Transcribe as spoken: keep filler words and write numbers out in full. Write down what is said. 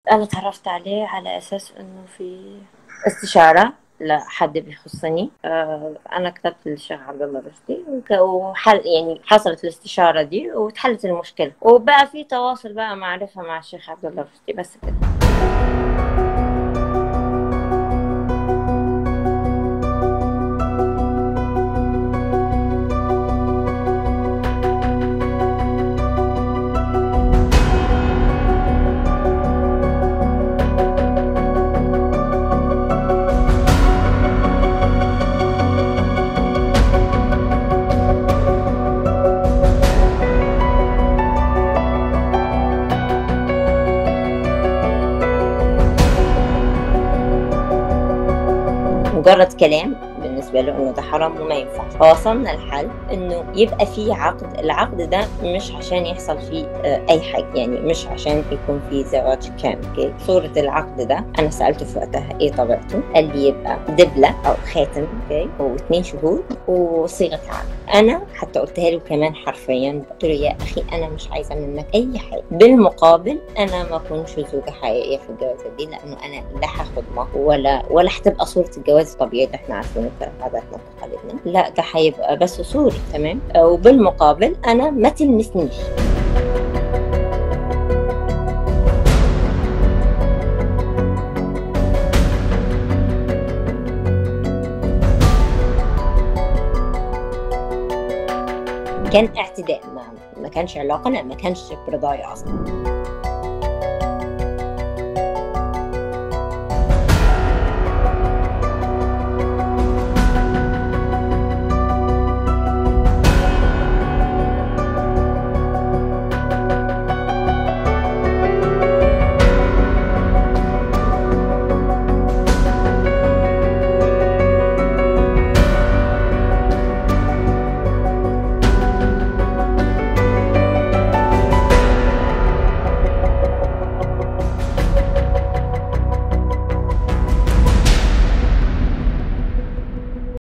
أنا اتعرفت عليه على أساس إنه في استشارة لحد بيخصني. آه، أنا كتبت للشيخ عبد الله رشدي وك- وحل يعني حصلت الاستشارة دي وتحلت المشكلة، وبقى في تواصل بقى معرفة مع الشيخ عبد الله رشدي بس كده. مجرد كلام بالنسبة له إنه ده حرام وما ينفعش، فوصلنا لحل إنه يبقى في عقد. العقد ده مش عشان يحصل فيه آه، أي حاجة، يعني مش عشان يكون فيه زواج كامل. أوكي، صورة العقد ده أنا سألته في وقتها إيه طبيعته، قال لي يبقى دبلة أو خاتم، أوكي، واثنين شهود وصيغة عقد. أنا حتى قلتها له كمان حرفيا، قلت له يا أخي أنا مش عايزة منك أي حاجة، بالمقابل أنا ما أكونش زوجة حقيقية في الجوازة دي، لأنه أنا لا هاخد مهر ولا ولا هتبقى صورة الجواز الطبيعي اللي احنا عارفينه في عاداتنا وتقاليدنا، لا ده هيبقى بس صوري. تمام، وبالمقابل أنا ما تلمسنيش. كان اعتداء، ما, ما كانش علاقة، لا ما كانش برضايا أصلا.